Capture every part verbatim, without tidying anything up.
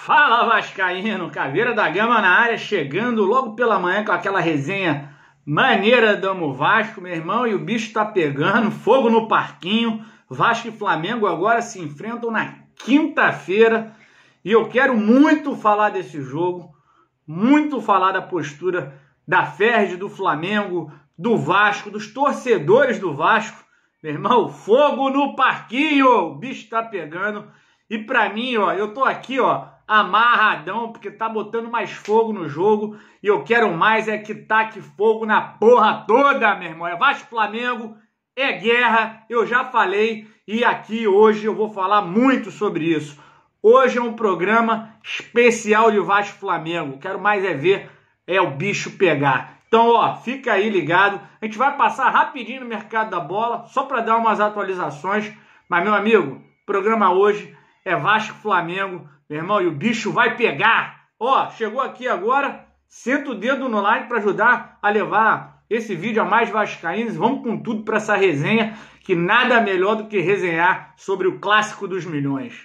Fala Vascaíno, Caveira da Gama na área, chegando logo pela manhã com aquela resenha maneira do Amo Vasco, meu irmão, e o bicho tá pegando, fogo no parquinho. Vasco e Flamengo agora se enfrentam na quinta-feira e eu quero muito falar desse jogo, muito falar da postura da Ferdi, do Flamengo, do Vasco, dos torcedores do Vasco. Meu irmão, fogo no parquinho, o bicho tá pegando. E pra mim, ó, eu tô aqui, ó, amarradão, porque tá botando mais fogo no jogo. E eu quero mais é que taque fogo na porra toda, meu irmão. É Vasco Flamengo, é guerra, eu já falei. E aqui hoje eu vou falar muito sobre isso. Hoje é um programa especial de Vasco Flamengo. Quero mais é ver é o bicho pegar. Então, ó, fica aí ligado. A gente vai passar rapidinho no mercado da bola, só para dar umas atualizações. Mas, meu amigo, o programa hoje é Vasco Flamengo, meu irmão, e o bicho vai pegar. Ó, chegou aqui agora, senta o dedo no like para ajudar a levar esse vídeo a mais vascaínos. Vamos com tudo para essa resenha, que nada melhor do que resenhar sobre o clássico dos milhões.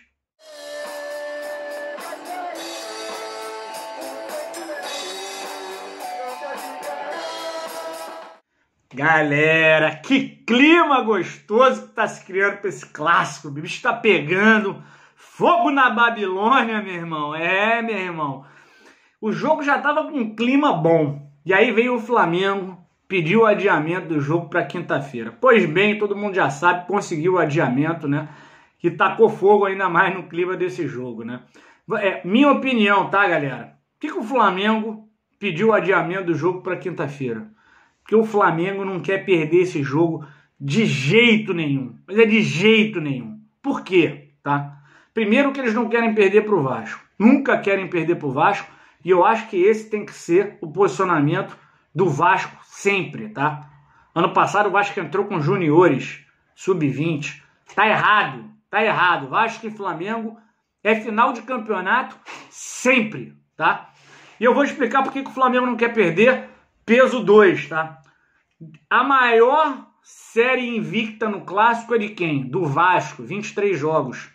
Galera, que clima gostoso que tá se criando para esse clássico. O bicho tá pegando fogo na Babilônia, meu irmão. É, meu irmão. O jogo já tava com um clima bom. E aí veio o Flamengo, pediu o adiamento do jogo para quinta-feira. Pois bem, todo mundo já sabe, conseguiu o adiamento, né? Que tacou fogo ainda mais no clima desse jogo, né? É, minha opinião, tá, galera? Por que, que o Flamengo pediu o adiamento do jogo para quinta-feira? Porque o Flamengo não quer perder esse jogo de jeito nenhum. Mas é de jeito nenhum. Por quê? Tá? Primeiro que eles não querem perder para o Vasco. Nunca querem perder para o Vasco. E eu acho que esse tem que ser o posicionamento do Vasco sempre, tá? Ano passado o Vasco entrou com juniores, sub vinte. Tá errado. Tá errado. Vasco e Flamengo é final de campeonato sempre, tá? E eu vou explicar por que o Flamengo não quer perder. Peso dois, tá? A maior série invicta no clássico é de quem? Do Vasco, vinte e três jogos.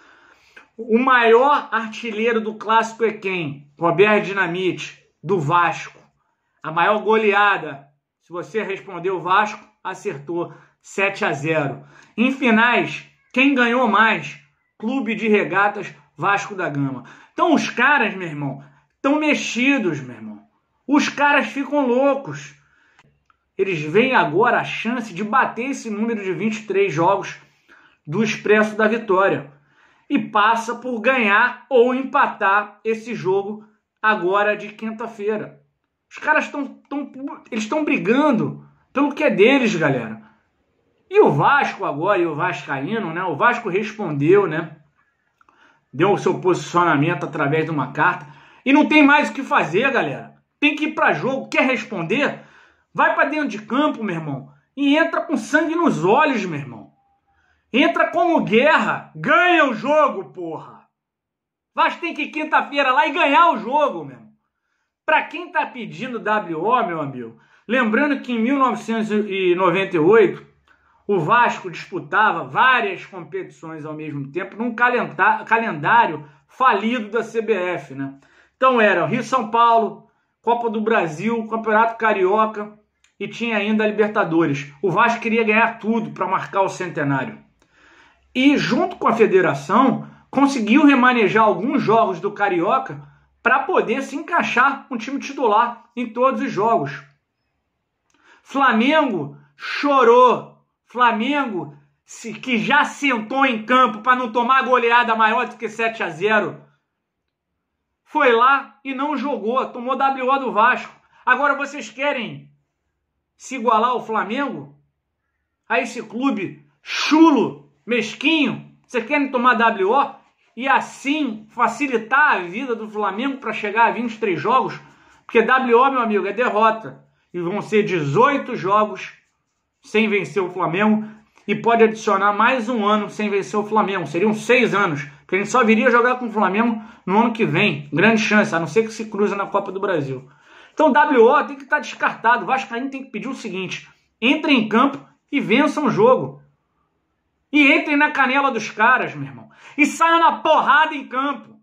O maior artilheiro do clássico é quem? Roberto Dinamite, do Vasco. A maior goleada, se você respondeu Vasco, acertou, sete a zero. Em finais, quem ganhou mais? Clube de Regatas Vasco da Gama. Então os caras, meu irmão, estão mexidos, meu irmão. Os caras ficam loucos. Eles veem agora a chance de bater esse número de vinte e três jogos do Expresso da Vitória. E passa por ganhar ou empatar esse jogo agora de quinta-feira. Os caras estão eles estão brigando pelo que é deles, galera. E o Vasco agora, e o Vascaíno, né? O Vasco respondeu, né? Deu o seu posicionamento através de uma carta. E não tem mais o que fazer, galera. Tem que ir para jogo, quer responder? Vai para dentro de campo, meu irmão, e entra com sangue nos olhos, meu irmão. Entra como guerra, ganha o jogo, porra. Vasco tem que ir quinta-feira lá e ganhar o jogo, meu irmão. Para quem tá pedindo W O, meu amigo, lembrando que em mil novecentos e noventa e oito o Vasco disputava várias competições ao mesmo tempo num calendário falido da C B F, né? Então era Rio-São Paulo, Copa do Brasil, Campeonato Carioca e tinha ainda a Libertadores. O Vasco queria ganhar tudo para marcar o centenário. E junto com a federação, conseguiu remanejar alguns jogos do Carioca para poder se encaixar um time titular em todos os jogos. Flamengo chorou. Flamengo que já sentou em campo para não tomar goleada maior do que sete a zero. Foi lá e não jogou, tomou W O do Vasco. Agora vocês querem se igualar ao Flamengo? A esse clube chulo, mesquinho? Vocês querem tomar W O e assim facilitar a vida do Flamengo para chegar a vinte e três jogos? Porque W O, meu amigo, é derrota. E vão ser dezoito jogos sem vencer o Flamengo e pode adicionar mais um ano sem vencer o Flamengo. Seriam seis anos. Porque a gente só viria jogar com o Flamengo no ano que vem. Grande chance, a não ser que se cruza na Copa do Brasil. Então o W O tem que estar descartado. O Vascaíno tem que pedir o seguinte: entrem em campo e vençam o jogo. E entrem na canela dos caras, meu irmão. E saiam na porrada em campo.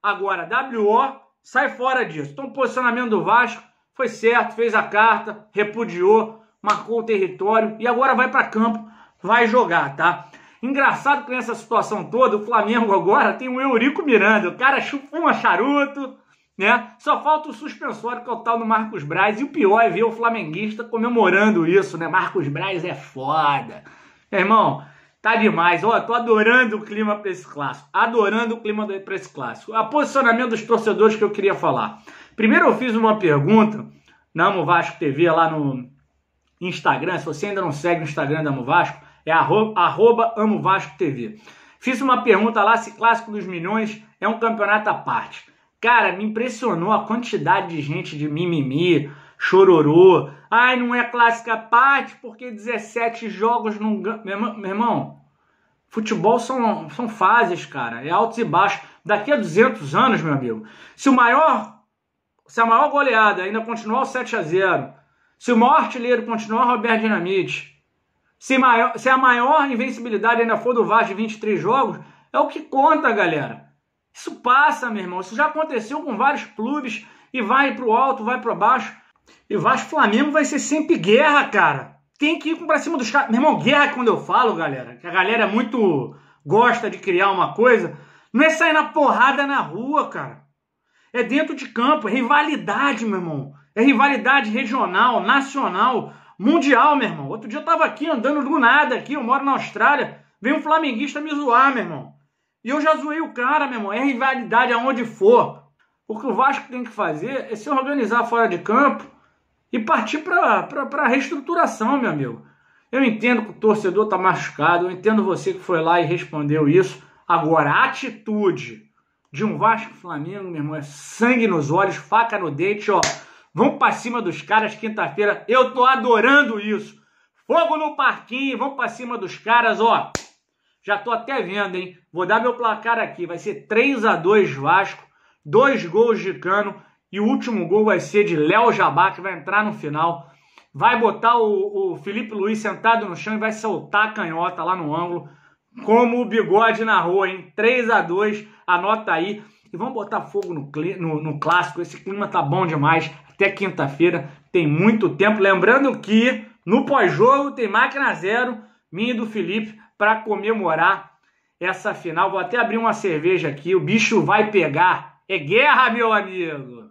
Agora, W O, sai fora disso. Então, o posicionamento do Vasco foi certo, fez a carta, repudiou, marcou o território e agora vai para campo, vai jogar, tá? Engraçado que nessa situação toda, o Flamengo agora tem o Eurico Miranda. O cara chupou charuto, né? Só falta o suspensório, que é o tal do Marcos Braz. E o pior é ver o flamenguista comemorando isso, né? Marcos Braz é foda. Meu irmão, tá demais. Ó, tô adorando o clima pra esse clássico. Adorando o clima pra esse clássico. O posicionamento dos torcedores que eu queria falar. Primeiro eu fiz uma pergunta na Amo Vasco T V lá no Instagram. Se você ainda não segue o Instagram da Amo Vasco, é arroba, arroba Amo Vasco T V. Fiz uma pergunta lá se Clássico dos Milhões é um campeonato à parte. Cara, me impressionou a quantidade de gente de mimimi, chororô. Ai, não é clássico à parte porque dezessete jogos não ganham. Meu irmão, futebol são, são fases, cara. É altos e baixos. Daqui a duzentos anos, meu amigo, se o maior, se a maior goleada ainda continuar o sete a zero, se o maior artilheiro continuar o Roberto Dinamite, se, maior, se a maior invencibilidade ainda for do Vasco de vinte e três jogos, é o que conta, galera. Isso passa, meu irmão. Isso já aconteceu com vários clubes e vai pro alto, vai pro baixo. E Vasco Flamengo vai ser sempre guerra, cara. Tem que ir pra cima dos caras. Meu irmão, guerra quando eu falo, galera, que a galera muito gosta de criar uma coisa, não é sair na porrada na rua, cara. É dentro de campo, é rivalidade, meu irmão. É rivalidade regional, nacional, mundial, meu irmão. Outro dia eu tava aqui andando do nada aqui, eu moro na Austrália, veio um flamenguista me zoar, meu irmão. E eu já zoei o cara, meu irmão. É rivalidade aonde for. O que o Vasco tem que fazer é se organizar fora de campo e partir para a reestruturação, meu amigo. Eu entendo que o torcedor tá machucado, eu entendo você que foi lá e respondeu isso. Agora, a atitude de um Vasco Flamengo, meu irmão, é sangue nos olhos, faca no dente, ó. Vamos para cima dos caras quinta-feira. Eu tô adorando isso. Fogo no parquinho, vamos para cima dos caras, ó. Já tô até vendo, hein? Vou dar meu placar aqui. Vai ser três a dois Vasco, dois gols de Cano e o último gol vai ser de Léo Jabá, que vai entrar no final. Vai botar o, o Felipe Luiz sentado no chão e vai soltar a canhota lá no ângulo, como o Bigode narrou, hein? três a dois, anota aí. E vamos botar fogo no, no, no clássico. Esse clima tá bom demais. Até quinta-feira tem muito tempo. Lembrando que no pós-jogo tem máquina zero, minha e do Felipe, para comemorar essa final. Vou até abrir uma cerveja aqui, o bicho vai pegar. É guerra, meu amigo!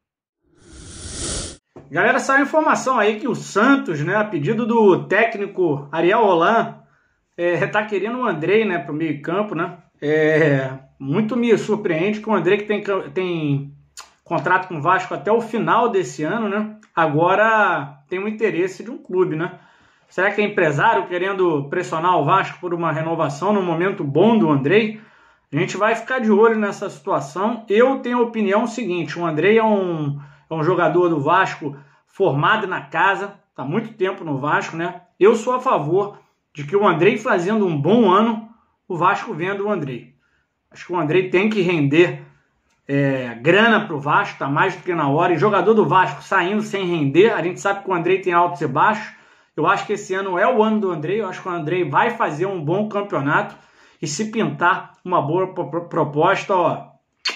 Galera, saiu informação aí que o Santos, né, a pedido do técnico Ariel Holan, é, tá querendo o Andrei, né, pro meio campo, né? É, muito me surpreende que o Andrei, que tem, tem contrato com o Vasco até o final desse ano, né, agora tem o interesse de um clube, né? Será que é empresário querendo pressionar o Vasco por uma renovação no momento bom do Andrei? A gente vai ficar de olho nessa situação. Eu tenho a opinião seguinte, o Andrei é um, é um jogador do Vasco formado na casa, está há muito tempo no Vasco, né? Eu sou a favor de que o Andrei fazendo um bom ano, o Vasco venda o Andrei. Acho que o Andrei tem que render é, grana para o Vasco, está mais do que na hora. E jogador do Vasco saindo sem render, a gente sabe que o Andrei tem altos e baixos. Eu acho que esse ano é o ano do Andrei, eu acho que o Andrei vai fazer um bom campeonato e se pintar uma boa proposta, ó,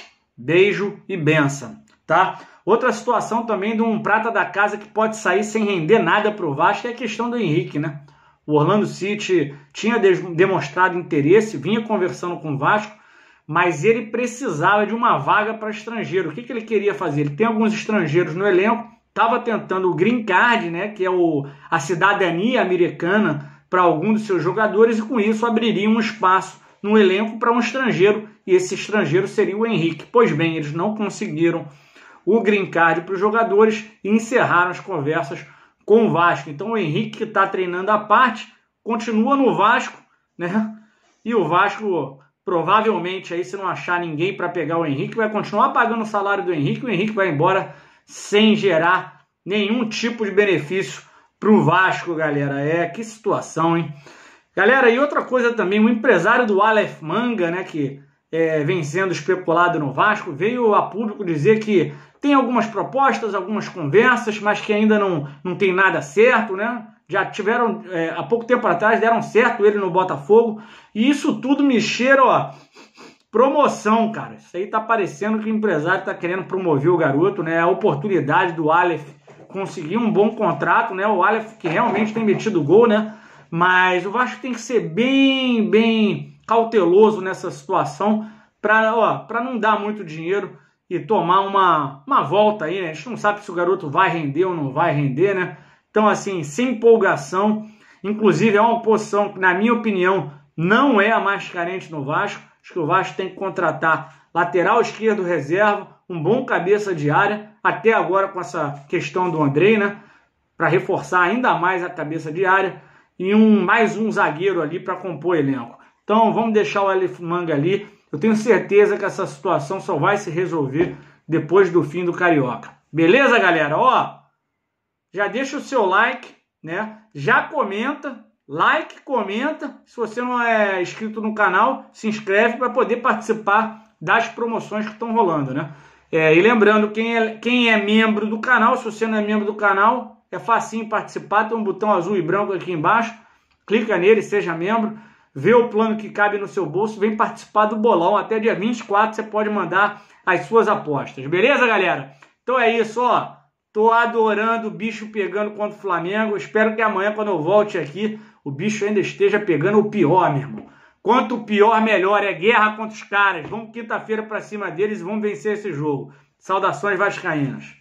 beijo e benção, tá? Outra situação também de um prata da casa que pode sair sem render nada para o Vasco é a questão do Henrique, né? O Orlando City tinha demonstrado interesse, vinha conversando com o Vasco, mas ele precisava de uma vaga para estrangeiro. O que, que ele queria fazer? Ele tem alguns estrangeiros no elenco, estava tentando o Green Card, né, que é o, a cidadania americana para algum dos seus jogadores, e com isso abriria um espaço no elenco para um estrangeiro, e esse estrangeiro seria o Henrique. Pois bem, eles não conseguiram o Green Card para os jogadores e encerraram as conversas com o Vasco. Então o Henrique, que está treinando à parte, continua no Vasco, né? E o Vasco, provavelmente, aí, se não achar ninguém para pegar o Henrique, vai continuar pagando o salário do Henrique, o Henrique vai embora sem gerar nenhum tipo de benefício para o Vasco, galera. É, que situação, hein? Galera, e outra coisa também, o empresário do Aleph Manga, né, que é, vem sendo especulado no Vasco, veio a público dizer que tem algumas propostas, algumas conversas, mas que ainda não, não tem nada certo, né? Já tiveram, é, há pouco tempo atrás, deram certo ele no Botafogo, e isso tudo me cheira, ó, promoção, cara. Isso aí tá parecendo que o empresário tá querendo promover o garoto, né? A oportunidade do Aleph conseguir um bom contrato, né? O Aleph que realmente tem metido gol, né? Mas o Vasco tem que ser bem, bem cauteloso nessa situação para, ó, para não dar muito dinheiro e tomar uma, uma volta aí, né? A gente não sabe se o garoto vai render ou não vai render, né? Então, assim, sem empolgação, inclusive é uma posição que, na minha opinião, não é a mais carente no Vasco. Acho que o Vasco tem que contratar lateral esquerdo reserva, um bom cabeça de área, até agora com essa questão do Andrei, né? Para reforçar ainda mais a cabeça de área e um, mais um zagueiro ali para compor o elenco. Então vamos deixar o Aleph Manga ali. Eu tenho certeza que essa situação só vai se resolver depois do fim do Carioca. Beleza, galera? Ó, já deixa o seu like, né? Já comenta, like, comenta. Se você não é inscrito no canal, se inscreve para poder participar das promoções que estão rolando, né? É, e lembrando, quem é, quem é membro do canal, se você não é membro do canal, é facinho participar, tem um botão azul e branco aqui embaixo, clica nele, seja membro, vê o plano que cabe no seu bolso, vem participar do bolão, até dia vinte e quatro você pode mandar as suas apostas, beleza, galera? Então é isso, ó, tô adorando o bicho pegando contra o Flamengo, espero que amanhã, quando eu volte aqui, o bicho ainda esteja pegando o pior, meu irmão. Quanto pior, melhor, é guerra contra os caras, vamos quinta-feira pra cima deles e vamos vencer esse jogo. Saudações vascaínas.